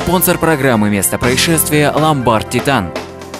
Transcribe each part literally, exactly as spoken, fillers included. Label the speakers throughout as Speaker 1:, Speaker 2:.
Speaker 1: Спонсор программы «Место происшествия» «Ломбард Титан».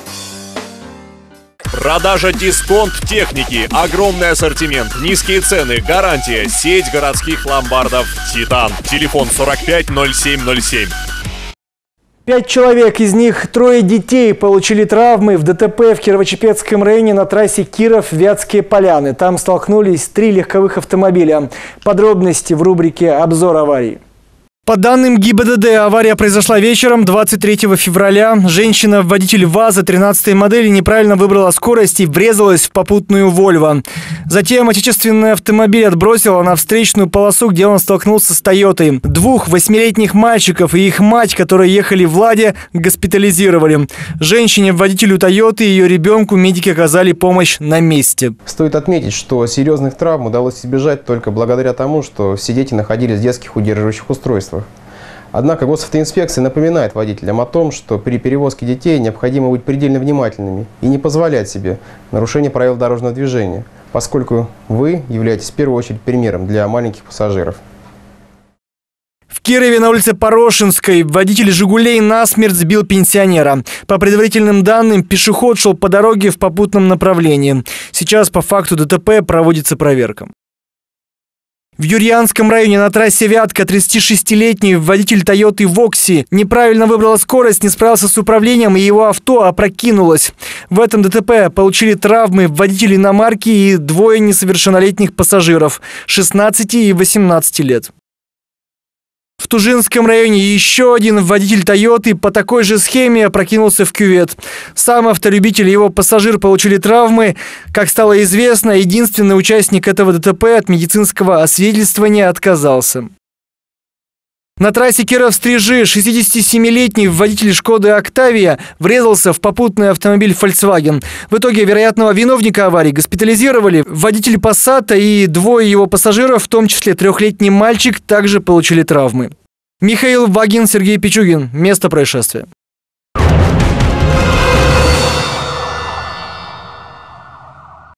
Speaker 2: Продажа дисконт техники, огромный ассортимент, низкие цены, гарантия, сеть городских ломбардов «Титан». Телефон сорок пять ноль семь ноль семь.
Speaker 3: Пять человек, из них трое детей, получили травмы в ДТП в Кирово-Чепецком районе на трассе Киров-Вятские Поляны. Там столкнулись три легковых автомобиля. Подробности в рубрике «Обзор аварий». По данным ГИБДД, авария произошла вечером двадцать третьего февраля. Женщина, водитель ВАЗа тринадцатой модели, неправильно выбрала скорость и врезалась в попутную «Вольво». Затем отечественный автомобиль отбросила на встречную полосу, где он столкнулся с «Тойотой». Двух восьмилетних мальчиков и их мать, которые ехали в «Ладе», госпитализировали. Женщине, водителю «Тойоты» и ее ребенку медики оказали помощь на месте.
Speaker 4: Стоит отметить, что серьезных травм удалось избежать только благодаря тому, что все дети находились в детских удерживающих устройствах. Однако госавтоинспекция напоминает водителям о том, что при перевозке детей необходимо быть предельно внимательными и не позволять себе нарушения правил дорожного движения, поскольку вы являетесь в первую очередь примером для маленьких пассажиров.
Speaker 3: В Кирове на улице Порошинской водитель «Жигулей» насмерть сбил пенсионера. По предварительным данным, пешеход шел по дороге в попутном направлении. Сейчас по факту ДТП проводится проверка. В Юрьянском районе на трассе Вятка тридцатишестилетний водитель «Тойоты Вокси» неправильно выбрал скорость, не справился с управлением, и его авто опрокинулось. В этом ДТП получили травмы водитель иномарки и двое несовершеннолетних пассажиров шестнадцати и восемнадцати лет. В Тужинском районе еще один водитель «Тойоты» по такой же схеме опрокинулся в кювет. Сам автолюбитель и его пассажир получили травмы. Как стало известно, единственный участник этого ДТП от медицинского освидетельствования отказался. На трассе Киров-Стрижи шестидесятисемилетний водитель «Шкоды Октавия» врезался в попутный автомобиль «Фольксваген». В итоге вероятного виновника аварии госпитализировали. Водитель «Пассата» и двое его пассажиров, в том числе трехлетний мальчик, также получили травмы. Михаил Вагин, Сергей Пичугин. Место происшествия.